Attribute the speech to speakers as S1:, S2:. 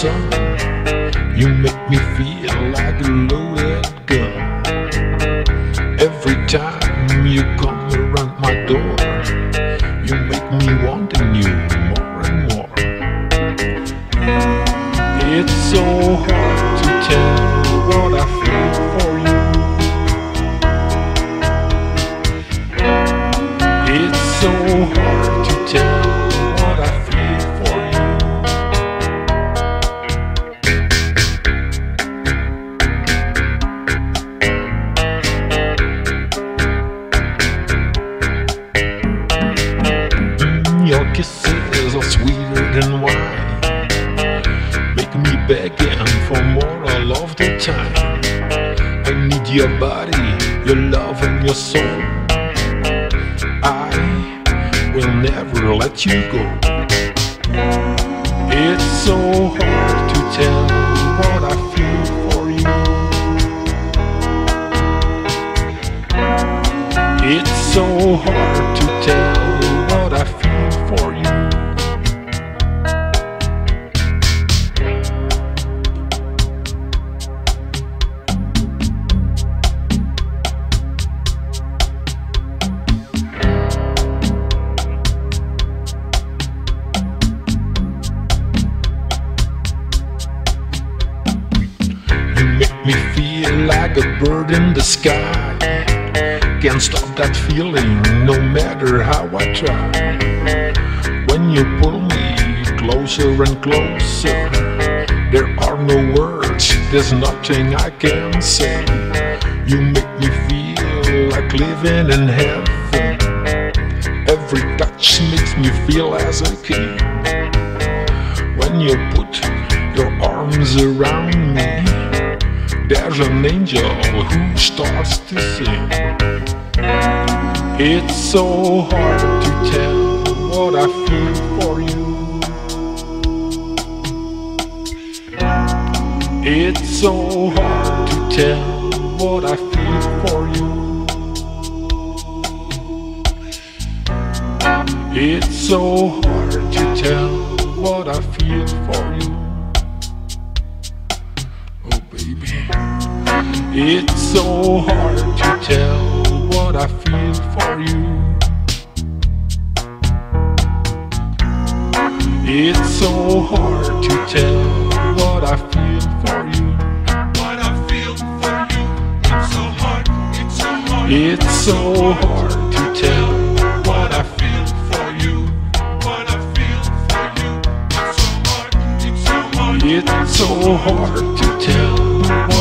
S1: sun. You make me feel like a loaded gun. Every time you come around my door, you make me wanting you more and more. It's so hard to tell what I feel for you. It's so hard to tell what I feel for you. Your kisses are sweeter than wine, make me begging for more all of the time. I need your body, your love and your soul. I will never let you go. It's so hard to tell what I feel for you. It's so hard to tell what I feel for you. Me feel like a bird in the sky. Can't stop that feeling no matter how I try. When you pull me closer and closer, there are no words, there's nothing I can say. You make me feel like living in heaven. Every touch makes me feel as a king. When you put your arms around me, there's an angel who starts to sing. It's so hard to tell what I feel for you. It's so hard to tell what I feel for you. It's so hard to tell what I feel for you. Oh baby, it's so hard to tell what I feel for you. It's so hard to tell what I feel for you.
S2: What I feel for you, it's so hard, it's so hard.
S1: It's so hard to tell what I feel for you.
S2: What I feel for you, it's so hard, it's so hard.
S1: It's so hard to tell